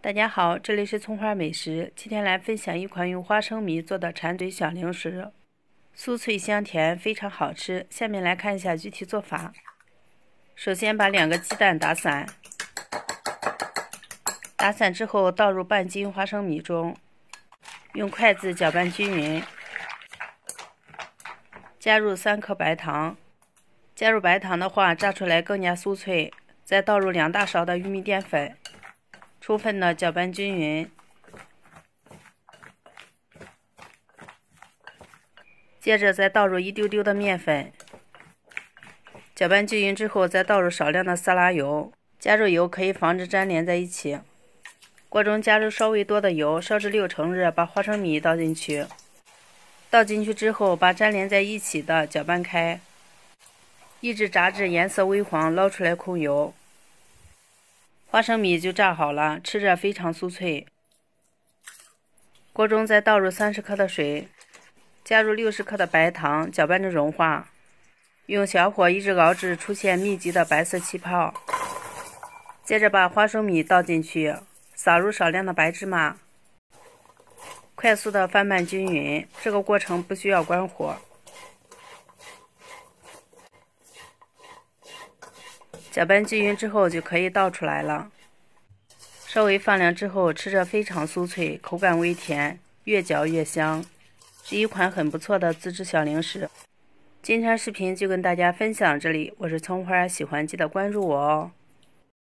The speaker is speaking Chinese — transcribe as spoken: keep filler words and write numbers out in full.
大家好，这里是葱花美食。今天来分享一款用花生米做的馋嘴小零食，酥脆香甜，非常好吃。下面来看一下具体做法。首先把两个鸡蛋打散，打散之后倒入半斤花生米中，用筷子搅拌均匀，加入三克白糖。加入白糖的话，炸出来更加酥脆。再倒入两大勺的玉米淀粉。充分的搅拌均匀，接着再倒入一丢丢的面粉，搅拌均匀之后，再倒入少量的色拉油，加入油可以防止粘连在一起。锅中加入稍微多的油，烧至六成热，把花生米倒进去。倒进去之后，把粘连在一起的搅拌开，一直炸至颜色微黄，捞出来控油。花生米就炸好了，吃着非常酥脆。锅中再倒入三十克的水，加入六十克的白糖，搅拌至融化，用小火一直熬至出现密集的白色气泡。接着把花生米倒进去，撒入少量的白芝麻，快速的翻拌均匀。这个过程不需要关火。搅拌均匀之后就可以倒出来了。稍微放凉之后，吃着非常酥脆，口感微甜，越嚼越香，是一款很不错的自制小零食。今天视频就跟大家分享这里，我是葱花，喜欢记得关注我哦。